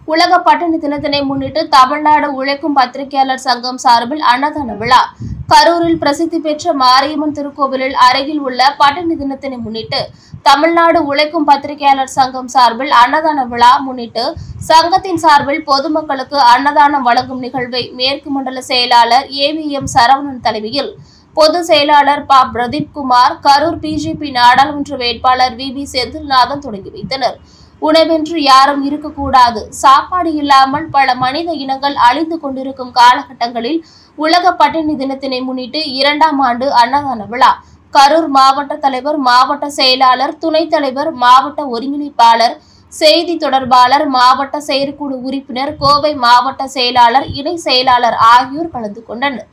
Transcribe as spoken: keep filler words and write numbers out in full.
உலக பட்டினி தினத்தினை முன்னிட்டு தமிழ்நாடு உழைக்கும் பத்திரிகையாளர் சங்கம் சார்பில் அன்னதான விழா. கரூரில் பிரசித்தி பெற்ற மாரியம்மன் திருக்கோவிலில் அருகில் உள்ள பட்டினி தினத்தினை முன்னிட்டு தமிழ்நாடு உழைக்கும் பத்திரிகையாளர் சங்கம் சார்பில் அன்னதான விழா முன்னிட்டு சங்கத்தின் சார்பில் பொதுமக்களுக்கு அன்னதானம் வழங்கும் நிகழ்வை மேற்கு மண்டல செயலாளர் ஏ வி எம் சரவணன் தலைமையில் பொதுச் செயலாளர் ப பிரதீப் குமார், கரூர் பிஜேபி நாடாளுமன்ற வேட்பாளர் வி பி செந்தில்நாதன் தொடங்கி வைத்தனர். உணவென்று யாரும் இருக்கக்கூடாது, சாப்பாடு இல்லாமல் பல மனித இனங்கள் அழிந்து கொண்டிருக்கும் காலகட்டங்களில் உலக பட்டினி தினத்தினை முன்னிட்டு இரண்டாம் ஆண்டு அன்னதான விழா. கரூர் மாவட்ட தலைவர், மாவட்ட செயலாளர், துணைத் தலைவர், மாவட்ட ஒருங்கிணைப்பாளர், செய்தி தொடர்பாளர், மாவட்ட செயற்குழு உறுப்பினர், கோவை மாவட்ட செயலாளர், இணை செயலாளர் ஆகியோர் கலந்து கொண்டனர்.